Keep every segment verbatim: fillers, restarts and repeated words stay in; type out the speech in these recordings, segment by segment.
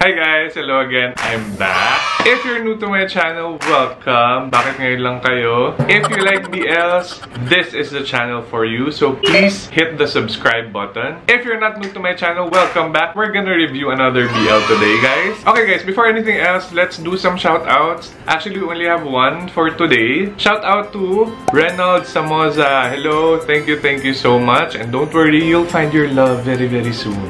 Hi guys! Hello again! I'm back! If you're new to my channel, welcome! Bakit ngayon lang kayo? If you like B Ls, this is the channel for you. So please hit the subscribe button. If you're not new to my channel, welcome back! We're gonna review another B L today, guys. Okay guys, before anything else, let's do some shoutouts. Actually, we only have one for today. Shout out to Reynald Samoza. Hello! Thank you, thank you so much. And don't worry, you'll find your love very, very soon.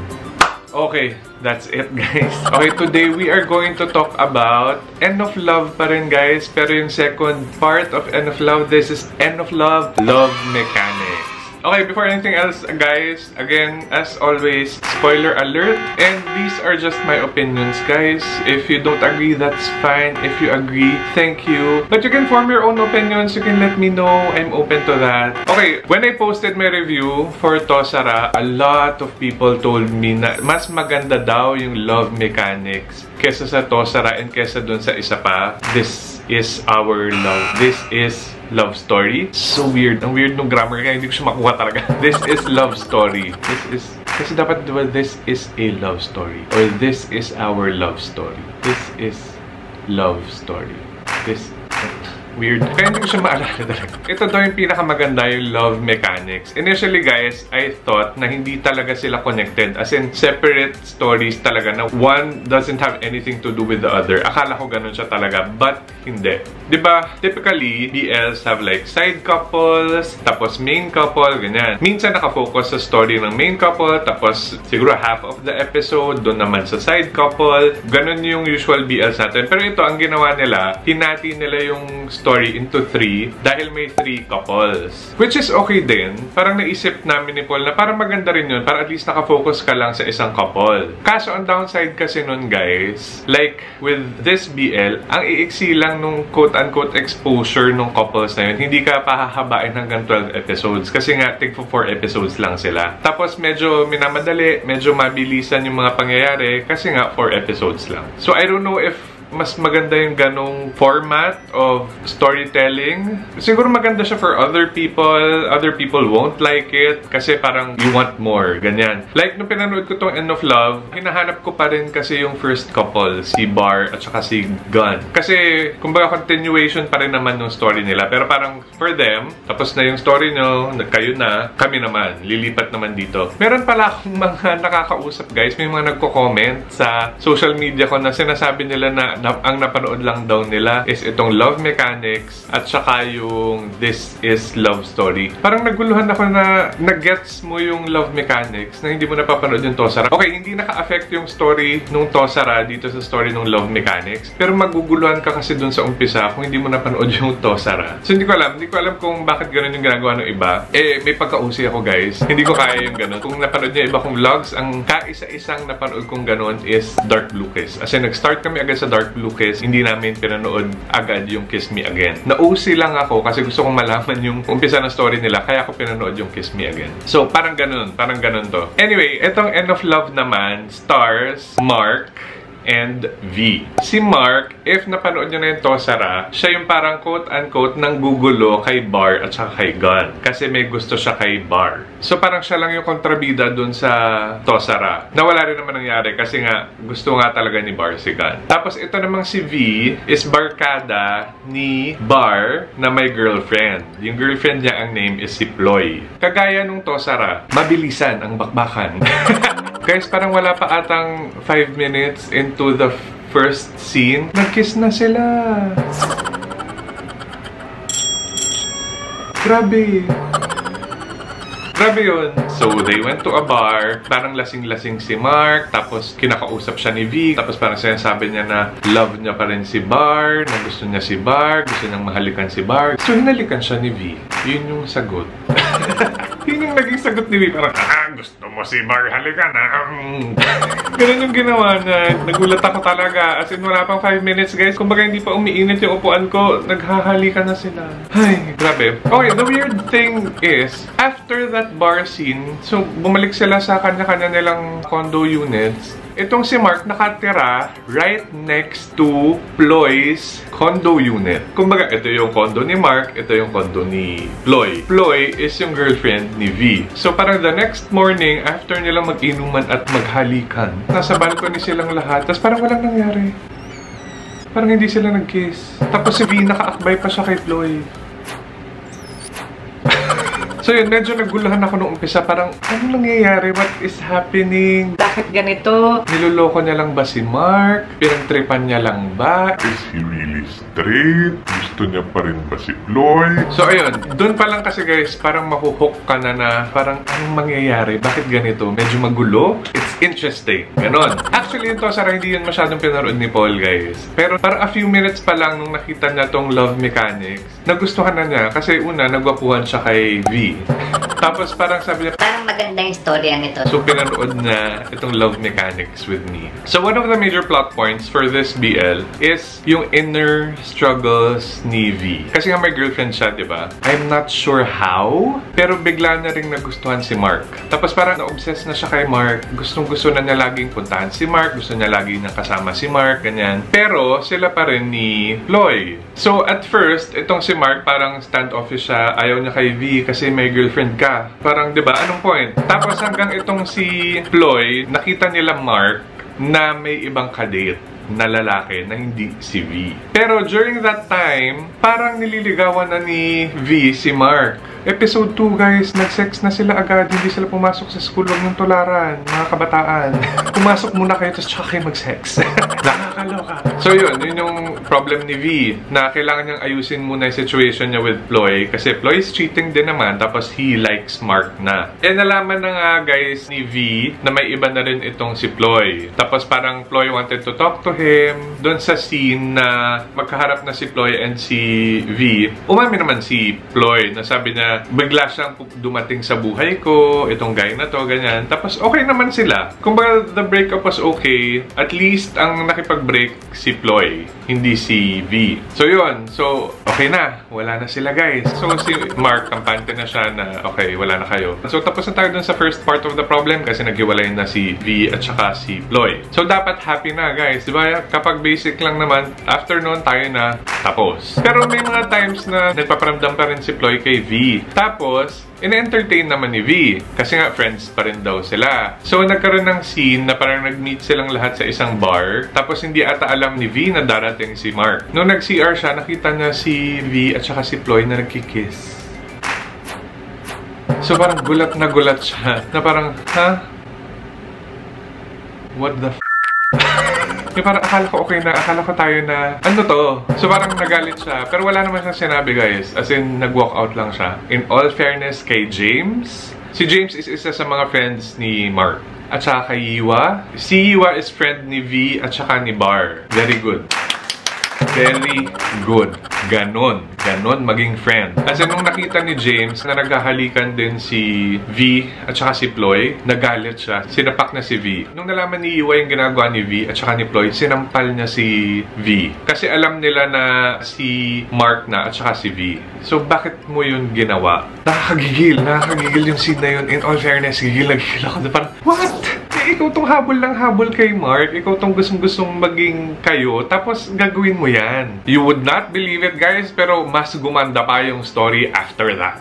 Okay, that's it guys. Okay, today we are going to talk about End of Love pa rin guys. Pero yung second part of End of Love, this is End of Love, Love Mechanics. Okay, before anything else guys, again, as always, spoiler alert. And these are just my opinions guys. If you don't agree, that's fine. If you agree, thank you. But you can form your own opinions. You can let me know. I'm open to that. Okay, when I posted my review for Tosara, a lot of people told me na mas maganda daw yung love mechanics kesa sa Tosara and kesa dun sa isa pa. This is our love. This is love story. So weird. Ang weird ng grammar kaya hindi ko siya makuha talaga. This is love story. This is... Kasi dapat diba this is a love story. Or this is our love story. This is love story. This... Weird. Kaya hindi ko siya maalala talaga. Ito daw yung pinakamaganda yung love mechanics. Initially guys, I thought na hindi talaga sila connected. As in, separate stories talaga na one doesn't have anything to do with the other. Akala ko ganun siya talaga. But, hindi. Diba? Typically, B Ls have like side couples, tapos main couple, ganyan. Minsan nakafocus sa story ng main couple, tapos siguro half of the episode doon naman sa side couple. Ganun yung usual B Ls natin. Pero ito, ang ginawa nila, hinati nila yung story into three dahil may three couples. Which is okay din. Parang naisip namin ni Paul na parang maganda rin yun para at least nakafocus ka lang sa isang couple. Kaso ang downside kasi nun guys, like with this B L, ang iiksi lang nung quote-unquote exposure nung couples na yun. Hindi ka pahahabain hanggang twelve episodes kasi nga tig for four episodes lang sila. Tapos medyo minamadali, medyo mabilisan yung mga pangyayari kasi nga four episodes lang. So I don't know if mas maganda yung ganong format of storytelling. Siguro maganda siya for other people. Other people won't like it kasi parang you want more. Ganyan. Like, nung pinanood ko tong End of Love, hinahanap ko pa rin kasi yung first couple, si Bar at saka si Gun. Kasi, kumbaga continuation pa rin naman ng story nila. Pero parang for them, tapos na yung story nyo, kayo na, kami naman, lilipat naman dito. Meron pala akong mga nakakausap guys, may mga nagko-comment sa social media ko na sinasabi nila na na, ang napanood lang daw nila is itong love mechanics at saka yung this is love story. Parang naguluhan ako na nag-gets mo yung love mechanics na hindi mo napapanood yung Tosara. Okay, hindi naka-affect yung story nung Tosara dito sa story nung love mechanics. Pero maguguluhan ka kasi dun sa umpisa kung hindi mo napanood yung Tosara. So hindi ko alam. Hindi ko alam kung bakit ganun yung ginagawa ng iba. Eh, may pagka-usi ako guys. Hindi ko kaya yung ganun. Kung napanood niyo iba kong vlogs, ang kaisa-isang napanood kong ganun is Dark Blue Kiss. As in, nag-start kami agad sa Dark Blue Kiss, hindi namin pinanood agad yung Kiss Me Again. Nausi lang ako kasi gusto kong malaman yung umpisa ng story nila, kaya ako pinanood yung Kiss Me Again. So, parang ganun. Parang ganun to. Anyway, etong End of Love naman, stars Mark and V. Si Mark, if napanood nyo na yung Tosara, siya yung parang quote-unquote nang gugulo kay Bar at saka kay Gun. Kasi may gusto siya kay Bar. So parang siya lang yung kontrabida dun sa Tosara. Na wala rin naman nangyari kasi nga gusto nga talaga ni Bar si Gun. Tapos ito namang si V is barkada ni Bar na may girlfriend. Yung girlfriend niya, ang name is si Ploy. Kagaya nung Tosara, mabilisan ang bakbakan. Guys, parang wala pa atang five minutes into the first scene. Nag-kiss na sila. Grabe. Grabe yun. So, they went to a bar. Parang lasing-lasing si Mark. Tapos, kinakausap siya ni V. Tapos, parang sinasabi niya na love niya pa rin si Bar. Na gusto niya si Bar. Gusto niyang mahalikan si Bar. So, hinalikan siya ni V. Yun yung sagot. Yun yung naging sagot ni V. Parang, ah, gusto mo si Bar halikan, ah. Ganun yung ginawa niya. Nagulat ako talaga. As in, wala pang five minutes, guys. Kumbaga, hindi pa umiinit yung upuan ko. Naghahalikan na sila. Ay, grabe. Okay, the weird thing is, after that bar scene, so, bumalik sila sa kanya-kanya nilang condo units. Itong si Mark nakatira right next to Ploy's condo unit. Kumbaga, ito yung condo ni Mark, ito yung condo ni Ploy. Ploy is yung girlfriend ni V. So parang the next morning, after nila mag-inuman at maghalikan, Nasa balcony silang lahat, tapos parang walang nangyari. Parang hindi sila nag-kiss. Tapos si V, nakaakbay pa siya kay Ploy. So yun, medyo naguluhan ako nung umpisa. Parang, anong nangyayari? What is happening? Bakit ganito? Niloloko niya lang ba si Mark? Pinagtripan niya lang ba? Is he really straight? Gusto niya pa rin ba si Ploy? So ayun, dun pa lang kasi guys, parang mahuhook ka na na parang, anong mangyayari? Bakit ganito? Medyo magulo? It's interesting. Ganon. Actually, yung Tosara, hindi yun masyadong pinaroon ni Paul, guys. Pero parang a few minutes pa lang nung nakita niya tong love mechanics, nagustuhan na niya. Kasi una, nagwapuhan siya kay V. Tapos parang sabi niya, parang maganda yung storya nito. so pinanood na itong love mechanics with me. So one of the major plot points for this B L is yung inner struggles ni V. Kasi nga may girlfriend siya, di ba? I'm not sure how, pero bigla na rin nagustuhan si Mark. Tapos parang na-obsess na siya kay Mark. Gustong gusto na niya laging puntahan si Mark. Gusto niya laging nakasama si Mark, ganyan. Pero sila pa rin ni Ploy. So at first, itong si Mark parang standoffish siya. Ayaw niya kay V kasi may girlfriend ka. Parang, di ba? Anong point? Tapos hanggang itong si Ploy, nakita nila Mark na may ibang kadate na lalaki na hindi si V. Pero during that time, parang nililigawan na ni V si Mark. Episode two, guys, nag-sex na sila agad. Hindi sila pumasok sa school. Huwag ng tularan, mga kabataan. Pumasok muna kayo, tapos tsaka kayo mag-sex. Nakakaloka. So yun, yun yung problem ni V, na kailangan niyang ayusin muna yung situation niya with Ploy. Kasi Ploy is cheating din naman, tapos he likes Mark na. Eh, nalaman na nga, guys, ni V, na may iba na rin itong si Ploy. Tapos parang Ploy wanted to talk to him. Doon sa scene na magkaharap na si Ploy and si V, umami naman si Ploy, na sabi niya, bigla siyang dumating sa buhay ko, itong guy na to, ganyan. Tapos okay naman sila. Kumbaga, the breakup was okay. At least, ang nakipag-break si Ploy, hindi si V. So yun, so okay na. Wala na sila, guys. So si Mark, kampante na siya na okay, wala na kayo. So tapos na tayo dun sa first part of the problem kasi naghiwalay na si V at saka si Ploy. So dapat happy na, guys. Diba? Kapag basic lang naman, after noon tayo na tapos. Pero may mga times na nagpaparamdam pa rin si Ploy kay V. Tapos, ina-entertain naman ni V. Kasi nga, friends pa rin daw sila. So, nagkaroon ng scene na parang nag-meet silang lahat sa isang bar. Tapos, hindi ata alam ni V na darating si Mark. Nung nag-C R siya, nakita niya si V at saka si Ploy na nagkikiss. So, parang gulat na gulat siya. Na parang, ha? What the f***? Yung parang akala ko okay na, akala ko tayo na, ano to? So parang nagalit siya. Pero wala naman siyang sinabi, guys. As in, nag-walk out lang siya. In all fairness kay James, si James is isa sa mga friends ni Mark. At saka kay Yiwa. Si Yiwa is friend ni V at saka ni Bar. Very good. Very good. Ganon. Ganon maging friend. Kasi nung nakita ni James na naghahalikan din si V at saka si Ploy, nagalit siya. Sinapak na si V. Nung nalaman ni Iwa yung ginagawa ni V at saka ni Ploy, sinampal niya si V. Kasi alam nila na si Mark na at saka si V. So, bakit mo yun ginawa? Nakakagigil. Nakakagigil yung scene na yun. In all fairness, gigil na gigil ako. Parang, what? Eh, ikaw tong habol lang habol kay Mark. Ikaw tong gustong-gustong maging kayo. Tapos, gagawin mo yan. You would not believe it, guys, pero mas gumanda pa yung story after that.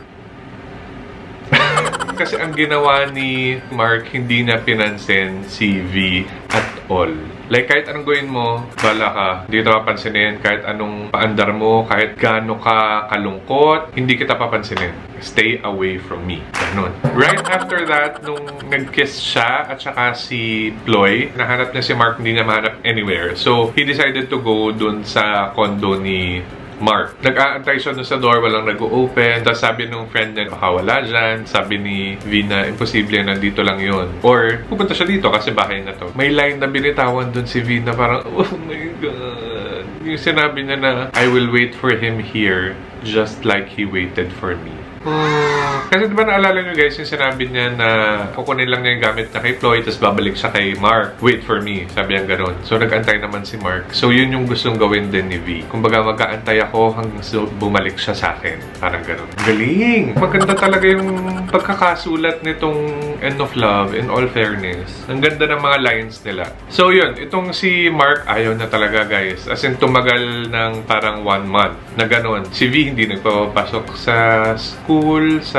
Kasi ang ginawa ni Mark, hindi na pinansin si V at all. Like, kahit anong gawin mo, bala ka. Hindi kita papansinin. Kahit anong paandar mo, kahit gaano ka kalungkot, hindi kita papansinin. Stay away from me. Ganun. Right after that, nung nag-kiss siya at saka si Ploy, nahanap niya si Mark, hindi niya mahanap anywhere. So, he decided to go dun sa condo ni Mark. Nag-aantay siya doon sa door, walang nag-o-open. Tapos sabi nung friend niya, baka wala dyan. Sabi ni V na, imposible, nandito lang yun. Or, pupunta siya dito kasi bahay na to. May line na binitawan doon si V na parang, oh my God. Yung sinabi niya na, I will wait for him here just like he waited for me. Hmm. Kasi diba naalala nyo guys, yung sinabi niya na kukunin lang niya yung gamit na kay Ploy tapos babalik siya kay Mark. Wait for me. Sabi niya gano'n. So nag-antay naman si Mark. So yun yung gustong gawin din ni V. Kumbaga mag-aantay ako hanggang so, bumalik siya sa akin. Parang gano'n. Galing! Maganda talaga yung pagkakasulat nitong End of Love, in all fairness. Ang ganda ng mga lines nila. So yun, itong si Mark ayaw na talaga guys. As in tumagal ng parang one month na gano'n. Si V hindi nagpapasok sa school, sa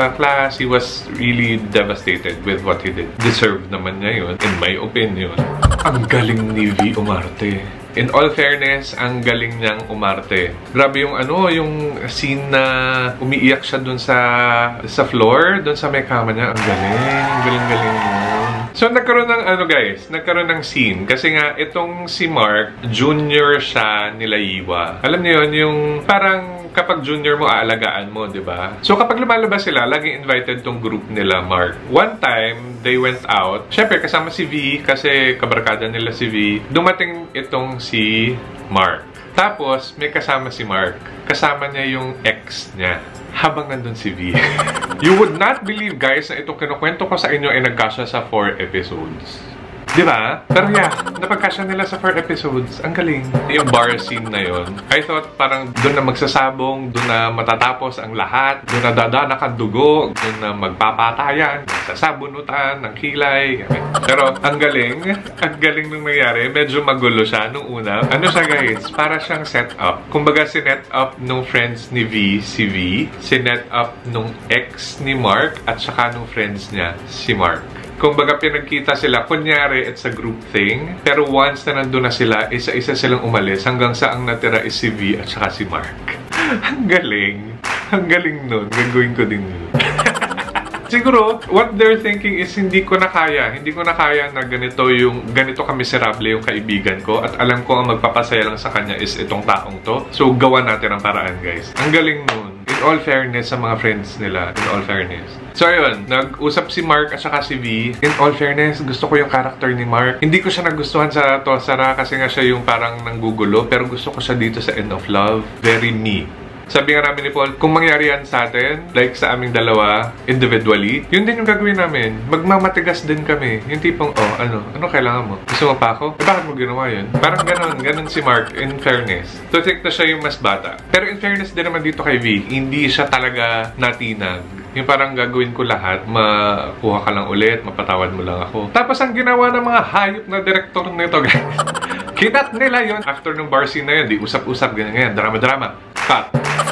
sa class. He was really devastated with what he did. Deserve naman niya yun, in my opinion. Ang galing ni V umarte. In all fairness, ang galing niyang umarte. Grabe yung ano, yung scene na umiiyak siya dun sa sa floor, dun sa may kama niya. Ang galing, galing-galing mo. So, nagkaroon ng ano guys, nagkaroon ng scene. Kasi nga, itong si Mark, junior siya nila Yiwa. Alam niyo yun, yung parang kapag junior mo, aalagaan mo, di ba? So, kapag lumalabas sila, laging invited tong group nila, Mark. One time, they went out. Syempre, kasama si V, kasi kabarkada nila si V. Dumating itong si Mark. Tapos, may kasama si Mark. Kasama niya yung ex niya. Habang nandun si V. You would not believe, guys, na itong kinukwento ko sa inyo ay nagkasya sa four episodes. Diba? Pero yeah, napagkasya nila sa four episodes. Ang galing. Yung bar scene na yon, I thought parang doon na magsasabong, doon na matatapos ang lahat, doon na dadanak ang dugo, doon na magpapatayan, sasabunutan ng kilay. Pero ang galing, ang galing nung nangyari. Medyo magulo siya nung una. Ano siya guys? Para siyang set up. Kumbaga sinet up nung friends ni V, si V. Sinet up nung ex ni Mark at saka nung friends niya, si Mark. Kumbaga pinagkita sila, kunyari it's a group thing, pero once na nandun na sila, isa-isa silang umalis hanggang sa ang natira is si V at saka si Mark. Ang galing. Ang galing nun. Gagawin ko din yun. Siguro, what they're thinking is hindi ko na kaya. Hindi ko na kaya na ganito yung, ganito kamiserable yung kaibigan ko at alam ko ang magpapasaya lang sa kanya is itong taong to. So, gawa natin ang paraan, guys. Ang galing nun. In all fairness sa mga friends nila. In all fairness. So, ayun. Nag-usap si Mark at saka si V. In all fairness, gusto ko yung character ni Mark. Hindi ko siya nagustuhan sa Tosara kasi nga siya yung parang nanggugulo. Pero gusto ko siya dito sa End of Love. Very me. Sabi nga namin ni Paul, kung mangyari yan sa atin, like sa aming dalawa, individually, yun din yung gagawin namin. Magmamatigas din kami. Yung tipong, oh, ano? Ano kailangan mo? Gusto mo pa ako? Eh, bakit mo ginawa yun? Parang ganon. Ganon si Mark, in fairness. To think na siya yung mas bata. Pero in fairness din naman dito kay V, hindi siya talaga natinag. Yung parang gagawin ko lahat, makuha ka lang ulit, mapatawad mo lang ako. Tapos ang ginawa ng mga hayop na direktor nito, guys. Kinat nila yun. After ng bar scene na yun, di usap-usap, ganyan-ganyan, drama-drama. Cut.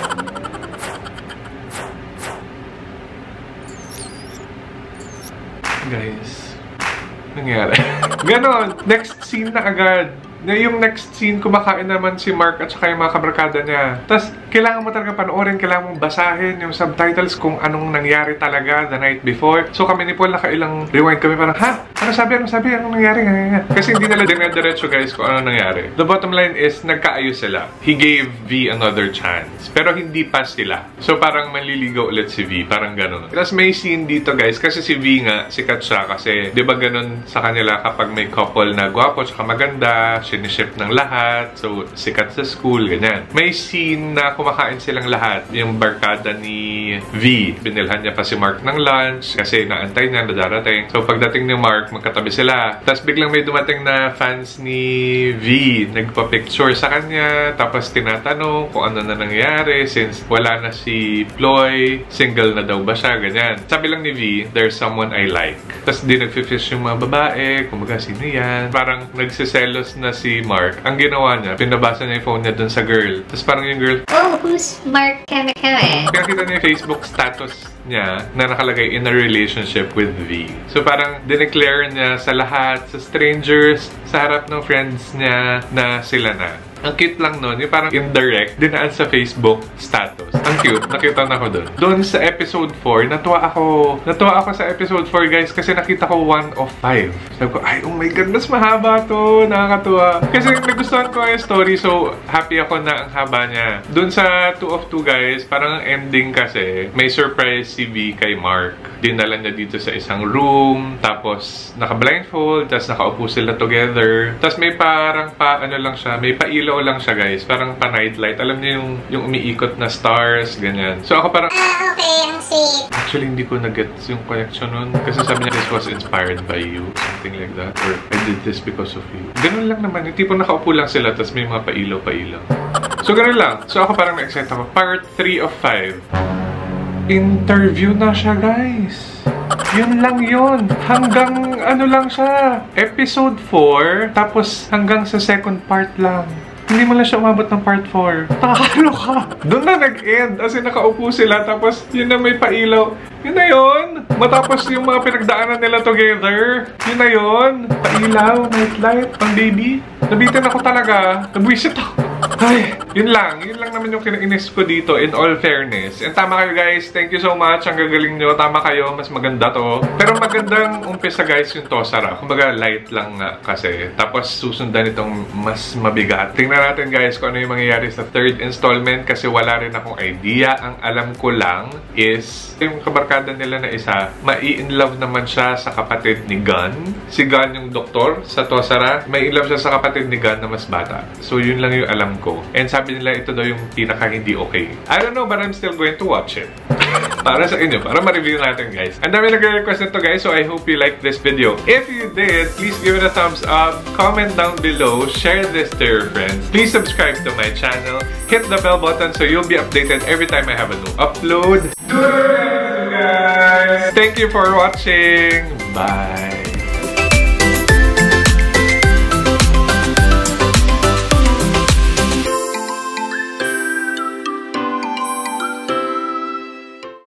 Guys, nangyari. Ganon. Next scene na agad. Na yung next scene, kumakain naman si Mark at saka yung mga kabarkada niya. Tapos, kailangan mo talaga panoorin, kailangan mong basahin yung subtitles kung anong nangyari talaga the night before. So, kami ni Paul, nakailang rewind kami parang, ha? Ano sabi? Ano sabi? Anong nangyari? Kasi hindi nila dinediretso, guys, kung ano nangyari. The bottom line is, nagkaayos sila. He gave V another chance. Pero hindi pa sila. So, parang manliligaw ulit si V. Parang ganun. Tapos, may scene dito, guys, kasi si V nga, sikat siya kasi, di ba ganun sa kanila kapag may couple na gwapo tsaka maganda, siniship ng lahat. So, sikat sa school, ganyan. May scene na kumakain silang lahat. Yung barkada ni V. Binilhan niya pa si Mark ng lunch kasi naantay niya na darating. So, pagdating ni Mark, magkatabi sila. Tapos, biglang may dumating na fans ni V. Nagpa-picture sa kanya. Tapos, tinatanong kung ano na nangyari since wala na si Ploy. Single na daw ba siya? Ganyan. Sabi lang ni V, there's someone I like. Tapos, di nagfifish yung mga babae. Kumaga, sino yan? Parang nagsiselos na si Mark. Ang ginawa niya, pinabasa niya yung phone niya dun sa girl. Tapos parang yung girl, oh, who's Mark Keme-Keme? Pinakita niya yung Facebook status niya na nakalagay in a relationship with V. So parang dineclare niya sa lahat, sa strangers, sa harap ng friends niya na sila na. Ang cute lang nun, yung parang indirect, dinaan sa Facebook status. Ang cute, nakita na ko dun. Doon sa episode four, natuwa ako. Natuwa ako sa episode four, guys, kasi nakita ko one of five. Sabi ko, ay, oh my God, mas mahaba to. Nakakatuwa. Kasi nagustuhan ko yung story, so happy ako na ang haba niya. Doon sa two of two, guys, parang ang ending kasi, may surprise si V kay Mark. Dinala niya dito sa isang room, tapos naka-blindfold, tapos nakaupo sila together. Tapos may parang pa, ano lang siya, may pailaw lang siya, guys. Parang pa-nightlight. Alam niyo yung, yung umiikot na stars, ganyan. So ako parang, Ah, okay, ang sweet. actually, hindi ko na-gets yung connection nun. Kasi sabi niya, this was inspired by you. Something like that. Or, I did this because of you. Ganun lang naman. Yung tipo nakaupo lang sila, tapos may mga pailaw-pailaw. So, ganun lang. So, ako parang na-excite ako. Part three of five. Interview na siya, guys. Yun lang yun. Hanggang ano lang siya. Episode four, tapos hanggang sa second part lang. Hindi mo lang siya umabot ng part four. Nakakaloka. Doon na nag-end. As in, nakaupo sila. Tapos, yun na may pailaw. Yun na yun. Matapos yung mga pinagdaanan nila together. Yun na yun. Pailaw, nightlight, pang baby. Nabitin ako talaga. Nabwisit ako. Ay, yun lang. Yun lang naman yung kinainis ko dito, in all fairness. And tama kayo, guys. Thank you so much. Ang gagaling nyo. Tama kayo. Mas maganda to. Pero magandang umpisa, guys, yung Tosara. Kumbaga, light lang nga kasi. Tapos, susundan itong mas mabigat. Tingnan natin, guys, kung ano yung mangyayari sa third installment kasi wala rin akong idea. Ang alam ko lang is yung kabarkada nila na isa, mai-inlove naman siya sa kapatid ni Gun. Si Gun yung doktor sa Tosara. May in love siya sa kapatid ni Gun na mas bata. So, yun lang yung alam ko. And sabi nila ito daw yung pinaka hindi okay. I don't know, but I'm still going to watch it. Para sa inyo, para ma-review natin, guys. Ang dami nag-request nito, guys, so I hope you like this video. If you did, please give it a thumbs up, comment down below, share this to your friends. Please subscribe to my channel, hit the bell button so you'll be updated every time I have a new upload. Good, guys! Thank you for watching. Bye!